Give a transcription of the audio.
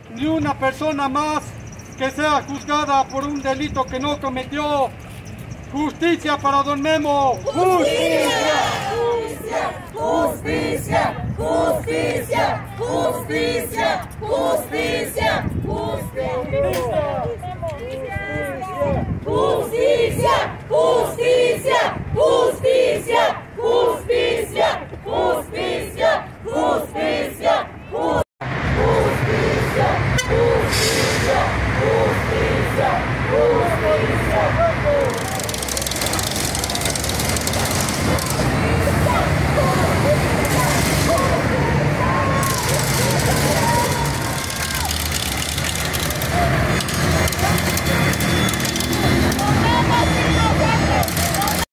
ni una persona más que sea juzgada por un delito que no cometió. ¡Justicia para don Memo! ¡Justicia! ¡Justicia! ¡Justicia! ¡Justicia! ¡Justicia! ¡Justicia!